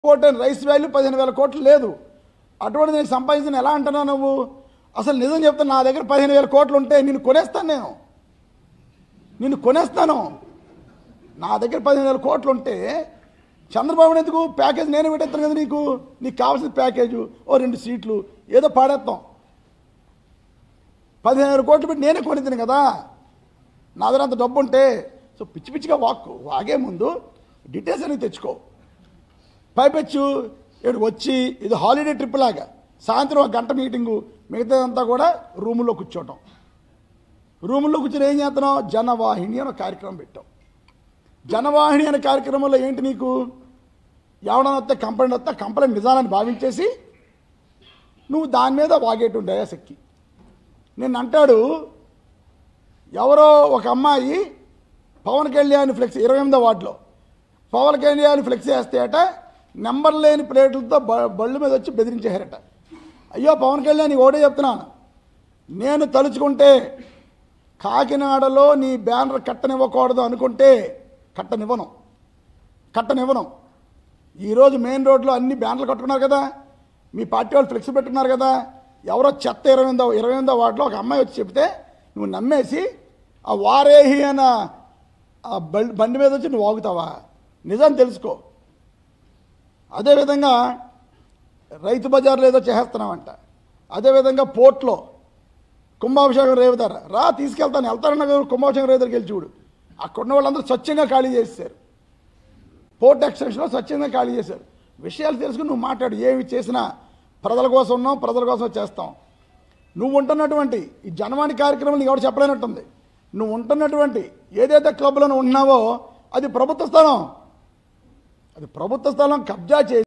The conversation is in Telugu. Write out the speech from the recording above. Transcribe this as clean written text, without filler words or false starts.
కోట్ రైస్ వాల్యూ 15,000 కోట్లు లేదు. అటువంటి నేను సంపాదించిన ఎలా అంటున్నావు నువ్వు? అసలు నిజం చెప్తా, నా దగ్గర 15,000 కోట్లు ఉంటే నిన్ను కొనేస్తాను. నిన్ను కొనేస్తాను. నా దగ్గర 15,000 కోట్లు ఉంటే చంద్రబాబు ఎందుకు ప్యాకేజ్ నేనే పెట్టేస్తాను కదా. నీకు కావాల్సిన ప్యాకేజు ఓ 2 సీట్లు ఏదో పాడేస్తాం. 15,000 కోట్లు పెట్టి నేనే కొనిద్దాను కదా. నా దగ్గర అంత డబ్బు ఉంటే. సో పిచ్చి పిచ్చిగా వాగే ముందు డీటెయిల్స్ అనేది తెచ్చుకో. పైపెచ్చు ఇక్కడ వచ్చి ఇది హాలిడే ట్రిప్ లాగా సాయంత్రం 1 గంట మీటింగు, మిగతాదంతా కూడా రూముల్లో కూర్చోవటం. రూముల్లో కూర్చొని ఏం చేస్తున్నావు? జనవాహిని అనే కార్యక్రమం పెట్టాం. జనవాహిని అనే కార్యక్రమంలో ఏంటి, నీకు ఎవడన్నా వస్తే కంప్లైంట్ నిజాలని భావించేసి నువ్వు దాని మీద వాగేటువంటి డయాసెక్కి. నిన్ను అంటాడు ఎవరో ఒక అమ్మాయి పవన్ కళ్యాణ్ ఫ్లెక్స్ 28వ వార్డులో పవన్ కళ్యాణ్ ఫ్లెక్స్ వేస్తే అట నెంబర్ లేని ప్లేట్లతో బళ్ళు మీద వచ్చి బెదిరించారట. అయ్యో పవన్ కళ్యాణ్ ఓడే చెప్తున్నాను, నేను తలుచుకుంటే కాకినాడలో నీ బ్యానర్ కట్టనివ్వకూడదు అనుకుంటే కట్టనివ్వను. ఈరోజు మెయిన్ రోడ్లో అన్ని బ్యానర్లు కట్టుకున్నారు కదా, మీ పార్టీ వాళ్ళు ఫ్లెక్స్ పెట్టుకున్నారు కదా. ఎవరో చెత్త 28వ వార్డులో ఒక అమ్మాయి వచ్చి చెప్తే నువ్వు నమ్మేసి ఆ వారేహి అన్న ఆ బండి మీద వచ్చి నువ్వు వాగుతావా? నిజం తెలుసుకో. అదేవిధంగా రైతు బజార్లో ఏదో చేస్తున్నావంట. అదేవిధంగా పోర్ట్లో కుంభాభిషేకం రేవుతారు రా వెళ్తారన్న కుంభాభిషేకం రేవుతారు వెళ్ళి చూడు. అక్కడున్న వాళ్ళందరూ స్వచ్ఛంగా ఖాళీ చేశారు. పోర్ట్ ఎక్స్టెన్షన్లో స్వచ్ఛంగా ఖాళీ చేశారు. విషయాలు తెలుసుకుని నువ్వు మాట్లాడు. ఏమి చేసినా ప్రజల కోసం ఉన్నాం, ప్రజల కోసం చేస్తాం. నువ్వు ఉంటున్నటువంటి ఈ జనవాణి కార్యక్రమం నీకు ఎవరు చెప్పలేనట్టుంది. నువ్వు ఉంటున్నటువంటి ఏదైతే క్లబ్లో ఉన్నావో అది ప్రభుత్వ స్థలం. కబ్జా చేసి